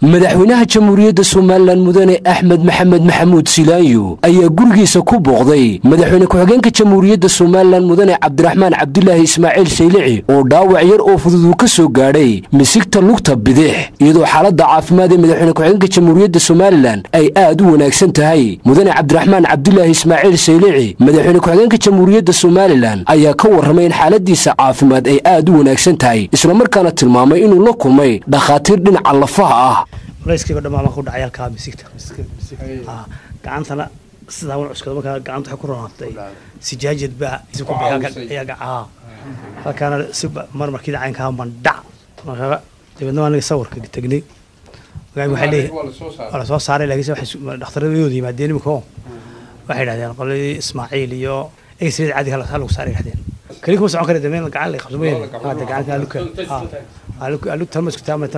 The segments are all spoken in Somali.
madaxweynaha jamhuuriyadda Soomaaliland mudane Axmed Maxamed Maxamuud Silaanyo ayaa gurigiisa ku booqday madaxweyne ku-xigeenka jamhuuriyadda Soomaaliland mudane Cabdiraxmaan Cabdullaahi Ismaaciil Saylici oo dhaawac yar oo fudud ka soo gaadhay misigta lugta bidix iyadoo xaaladda caafimaad ee madaxweyne ku-xigeenka jamhuuriyadda Soomaaliland ay aad u wanaagsan tahay mudane Cabdiraxmaan Cabdullaahi Ismaaciil Saylici madaxweyne ku-xigeenka jamhuuriyadda Soomaaliland ayaa ka warramay in xaaladiisa caafimaad ay aad u wanaagsan tahay isla markaana tilmaamay inuu la kulmay dhakhaatiir dhinaca lafaha ah raiiskayga dhammaan ku dhacay halka misigta gacantana sida uu cuskado marka gacanta waxa ku roonatay sijaajid baa isku bixiya gaca halkaana si marmarkii caynka mandhac marka dibadna waan sawirka tagnay waxa leeyahay wala soo saaray laakiin waxa dhakhtaradu yimaadeen imiko waxay yiraahdeen qolay Ismaaciil iyo X-ray caadi kala lagu saaray yiraahdeen kaliya soo kale dameen gacan la qabso weyn hada gacan luka alu tarmas ku taamay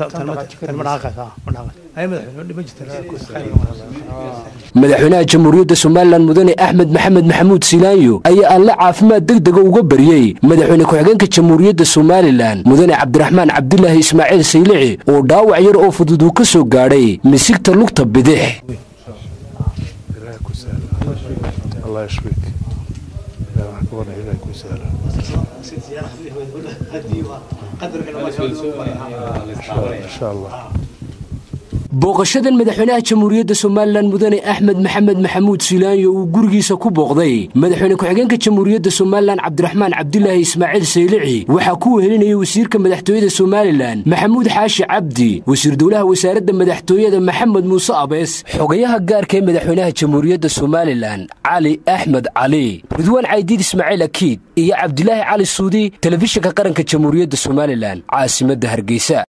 madaxweynaha jamhuuriyadda Soomaaliland mudane Axmed Maxamed Maxamuud Silaanyo ayaa alla caafimaad degdeg uga bariyay madaxweyne ku-xigeenka jamhuuriyadda Soomaaliland mudane Cabdiraxmaan Cabdullaahi Ismaaciil Saylici oo dhaawac yar oo fudud ka soo gaadhay misigta lugta bidix الله يشفيك يا محكومة إليك وسهلا إن شاء الله booqashadan madaxweynaha jamhuuriyadda Soomaaliland mudane Axmed Maxamed Maxamuud Silaanyo uu gurigiisa ku booqday madaxweyne ku-xigeenka jamhuuriyadda Soomaaliland Cabdiraxmaan Cabdullaahi Ismaaciil Saylici waxa ku wehelinayay wasiirka madaxtooyada Soomaaliland Maxamuud Xaashi Cabdi wasiir dowlaha wasaaradda madaxtooyada Maxamed Muuse Abees xogayaha gaarka ee madaxweynaha jamhuuriyadda Soomaaliland Cali Axmed Cali Ridwaan Caydiid Ismaaciil Akiid iyo Cabdilaahi Cali Suudi telefishinka qaranka jamhuuriyadda Soomaaliland caasimadda Hargeysa